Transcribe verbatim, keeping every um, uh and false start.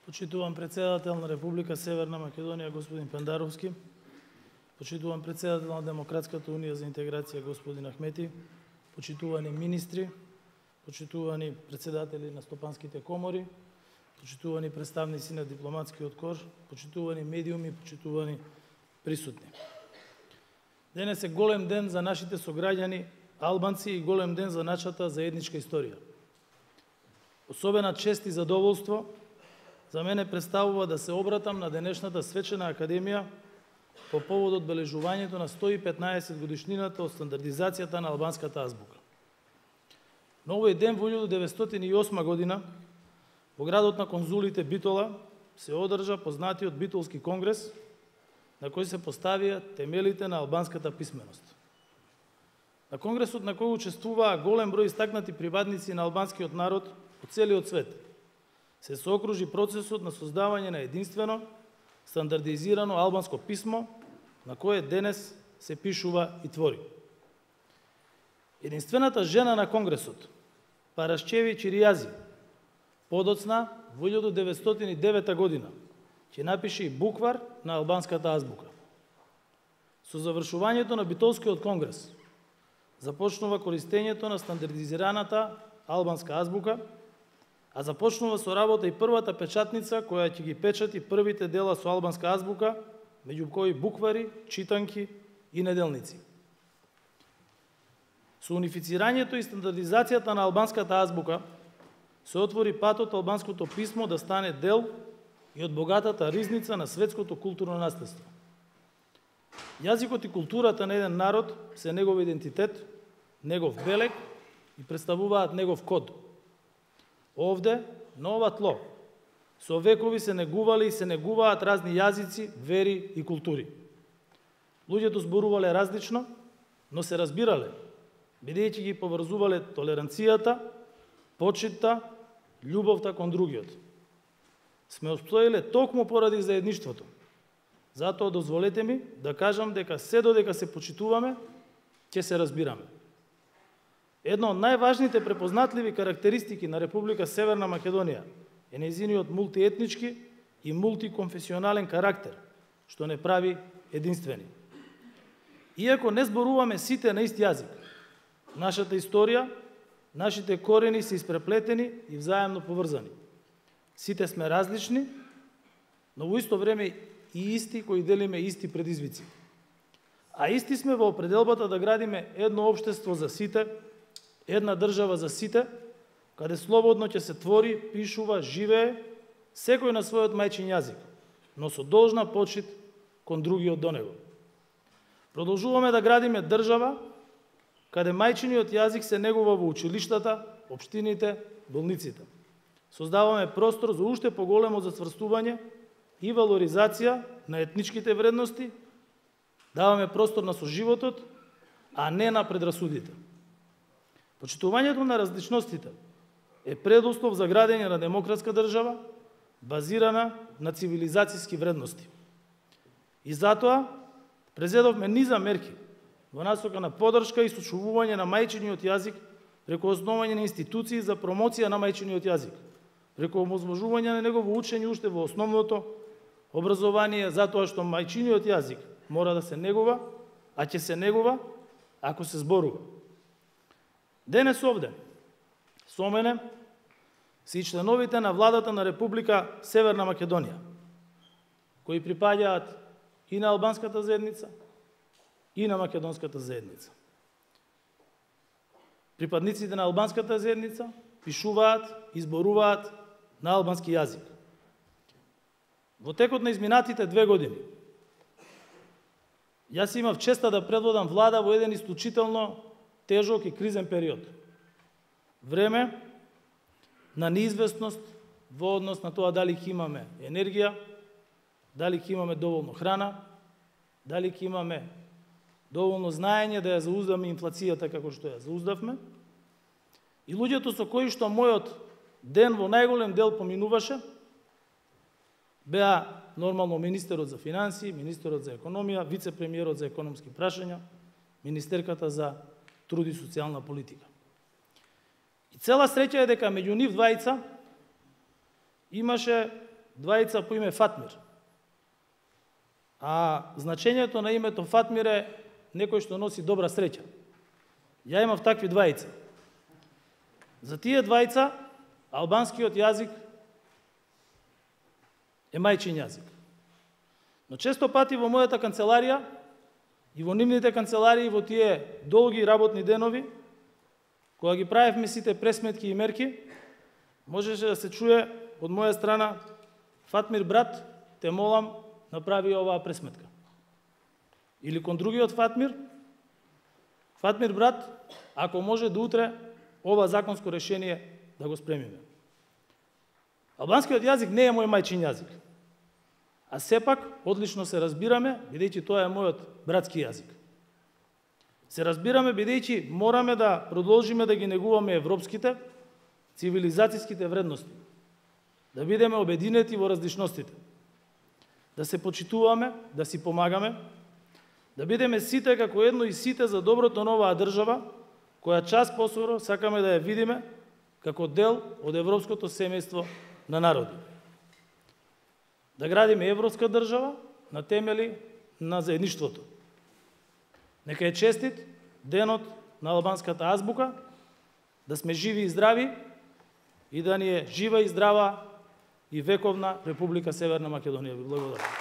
Почитуван председател на Република Северна Македонија господин Пендаровски, почитуван председател на Демократската унија за интеграција господин Ахмети, почитувани министри, почитувани председатели на стопанските комори, почитувани представници на дипломатскиот кор, почитувани медиуми, почитувани присутни. Денес е голем ден за нашите сограѓани албанци и голем ден за нашата заедничка историја. Особена чест и задоволство за мене представува да се обратам на денешната свечена академија по повод одбележувањето на сто и петнаесет годишнината од стандардизацијата на албанската азбука. На овој ден во илјада деветстотини и осма година во градот на конзулите Битола се одржа познатиот Битолски конгрес на кој се поставија темелите на албанската писменост. На конгресот на кој учествуваа голем број истакнати приватници на албанскиот народ од целиот свет, се соокружи процесот на создавање на единствено, стандардизирано албанско писмо, на кое денес се пишува и твори. Единствената жена на конгресот, Парасчеви Чиријази, подоцна во илјада деветстотини и девета година, ќе напише и буквар на албанската азбука. Со завршувањето на Битолскиот конгрес започнува користењето на стандардизираната албанска азбука, а започнува со работа и првата печатница која ќе ги печати првите дела со албанска азбука, меѓу кои буквари, читанки и неделници. Со унифицирањето и стандардизацијата на албанската азбука се отвори патот албанското писмо да стане дел и од богатата ризница на светското културно наследство. Јазикот и културата на еден народ се негов идентитет, негов белег и представуваат негов код. Овде, на ова тло, со векови се негували и се негуваат разни јазици, вери и култури. Луѓето зборувале различно, но се разбирале, бидејќи ги поврзувале толеранцијата, почитта, љубовта кон другиот. Сме обстоеле токму поради заедништвото. Затоа дозволете ми да кажам дека се додека се почитуваме, ќе се разбираме. Една од најважните препознатливи карактеристики на Република Северна Македонија е нејзиниот мултиетнички и мултиконфесионален карактер, што не прави единствени. Иако не зборуваме сите на ист јазик, нашата историја, нашите корени се испреплетени и взаемно поврзани. Сите сме различни, но во исто време и исти кои делиме исти предизвици. А исти сме во определбата да градиме едно општество за сите, една држава за сите, каде слободно ќе се твори, пишува, живее, секој на својот мајчин јазик, но со должна почит кон другиот до него. Продолжуваме да градиме држава, каде мајчиниот јазик се негува во училиштата, општините, болниците. Создаваме простор за уште поголемо зацврстување и валоризација на етничките вредности, даваме простор на соживотот, а не на предрасудите. Почитувањето на различностите е предуслов за градење на демократска држава, базирана на цивилизацијски вредности. И затоа презедовме низа мерки во насока на поддршка и сочувување на мајчиниот јазик преку основање на институции за промоција на мајчиниот јазик, преку овозможување на негово учење уште во основното образование, затоа што мајчиниот јазик мора да се негува, а ќе се негува ако се зборува. Денес овде, со мене, се и членовите на владата на Република Северна Македонија, кои припаѓаат и на албанската заедница, и на македонската заедница. Припадниците на албанската заедница пишуваат и зборуваат на албански јазик. Во текот на изминатите две години, јас имав честа да предводам влада во еден исклучително тежок и кризен период. Време на неизвестност во однос на тоа дали ќе имаме енергија, дали ќе имаме доволно храна, дали ќе имаме доволно знаење да ја зауздаме инфлацијата како што ја зауздавме. И луѓето со кои што мојот ден во најголем дел поминуваше, беа нормално министерот за финансии, министерот за економија, вице-премиерот за економски прашања, министерката за труд и социјална политика. И цела среќа е дека меѓу нив двајца имаше двајца по име Фатмир. А значењето на името Фатмир е некој што носи добра среќа. Ја имав такви двајца. За тие двајца албанскиот јазик е мајчин јазик. Но често пати во мојата канцеларија и во нивните канцеларии во тие долги работни денови, кога ги правевме сите пресметки и мерки, можеше да се чуе од моја страна: Фатмир брат, те молам, направи оваа пресметка. Или кон другиот Фатмир: Фатмир брат, ако може до утре ова законско решение да го спремиме. Албанскиот јазик не е мој мајчин јазик, а сепак одлично се разбираме, бидејќи тоа е мојот братски јазик. Се разбираме бидејќи мораме да продолжиме да ги негуваме европските, цивилизацијските вредности, да бидеме обединети во различностите, да се почитуваме, да си помагаме, да бидеме сите како едно и сите за доброто на оваа држава, која час поскоро сакаме да ја видиме како дел од европското семејство на народи. Да градиме европска држава на темели на заедништвото. Нека е честит денот на албанската азбука, да сме живи и здрави и да ни е жива и здрава и вековна Република Северна Македонија. Ви благодарам.